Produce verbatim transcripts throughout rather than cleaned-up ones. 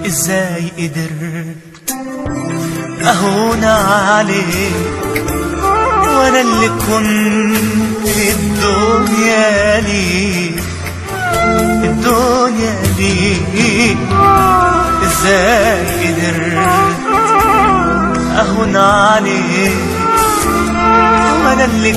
ازاي قدرت اهون عليك وانا اللي كنت الدنيا ليك الدنيا ليك. ازاي قدرت اهون عليك وانا اللي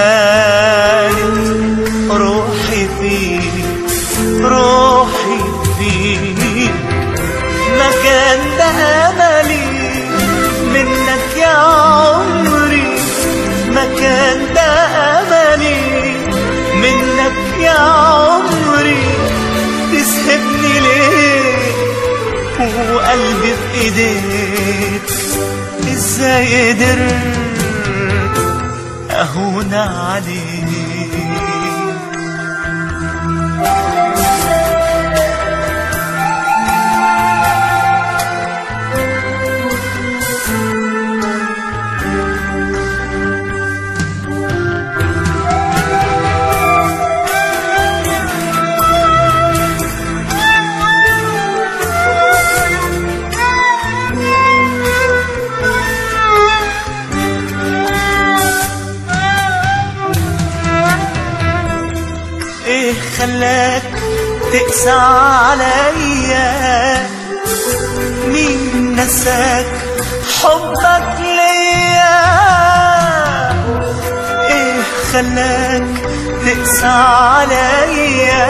كانت روحي فيك روحي فيك. ما كان ده املي منك يا عمري، ما كان ده املي منك يا عمري. تسحبني ليه وقلبي في ايديك؟ ازاي قدرت اهون عليك؟ ايه خلاك تقسى عليا؟ مين نساك حبك ليا؟ ايه خلاك تقسى عليا؟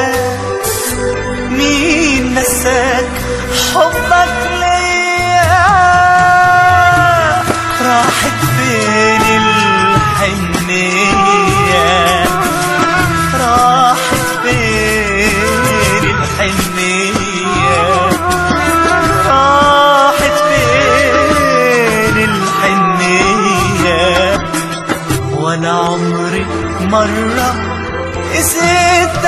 مين نساك حبك ليا؟ راحت فين الحنية؟ راحت فين الحنية؟ راحت فين الحنية؟ ولا عمري مرة قسيت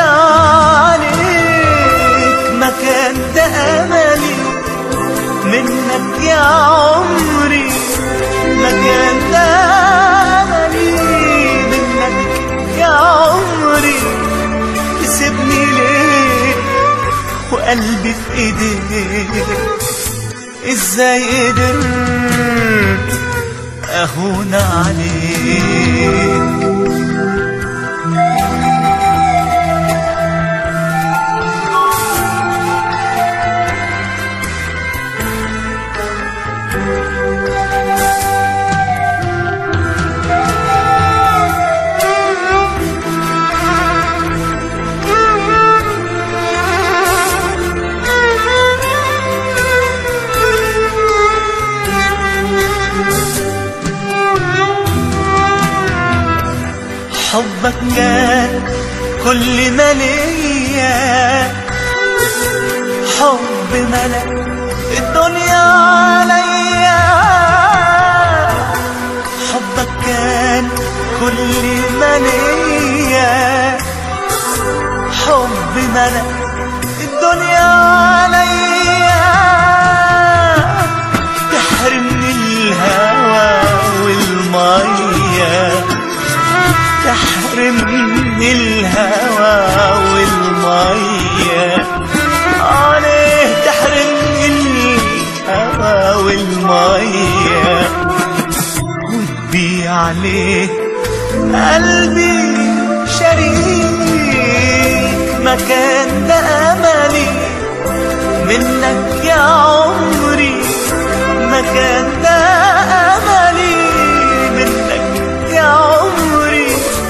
عليك. ما كان ده أملي منك يا عمري، ما كان ده أملي منك يا عمري. تسيبني ليه وقلبي في ايديك؟ ازاي قدرت اهون عليك؟ حبك كان كل ما ليا، حب ملأ الدنيا عليا. حبك كان كل ما ليا، حب ملأ الدنيا عليا. تحرمني الهوى والمية، تحرمني الهوى والمية. عليه تحرمني الهوى والمية وتبيع عليه قلبي شريك. ما كان ده أملي منك يا عمري، ما كان ده أملي منك يا عمري.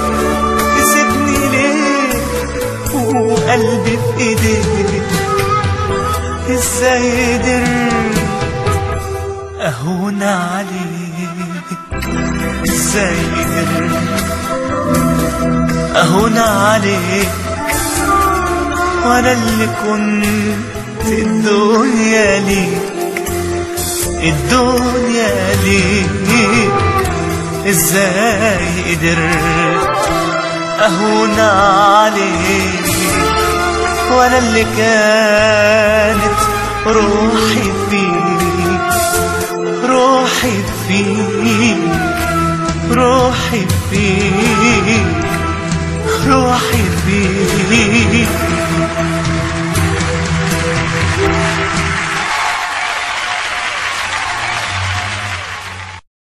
وقلبي في ايديك ازاي قدرت اهون عليك؟ ازاي قدرت اهون عليك وانا اللي كنت الدنيا ليك الدنيا ليك. ازاي قدرت اهون عليك وانا اللي كانت روحي فيك روحي فيك روحي فيك روحي فيك.